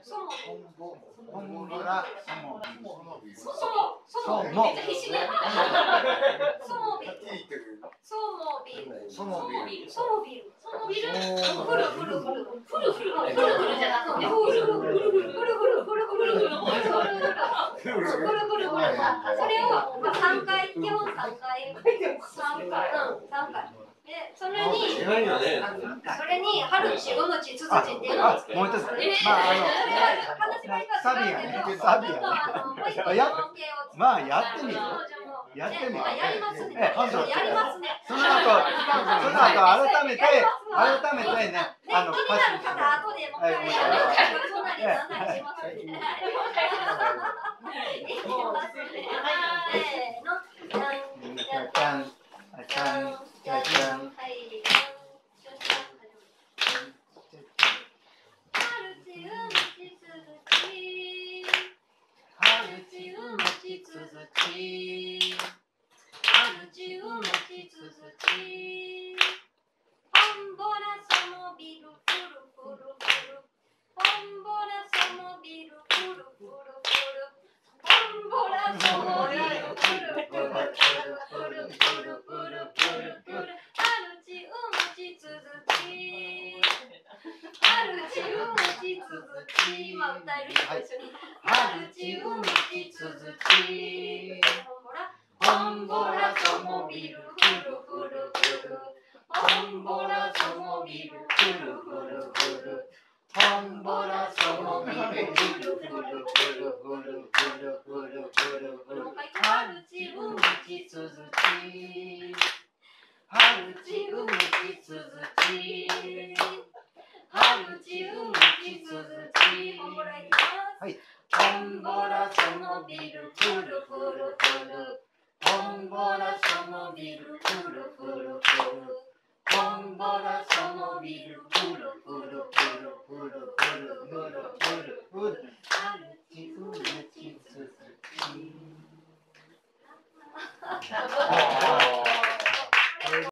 ソモビラソモビソモめっちゃ必死でソモビルじゃなくてそれを3回基本3回でそれに春地うむちつつじっていうのを作ります。 まあやってみる。やりますね。 その後改めてね、 気になる方後でもう一回そんなになんなりしますね。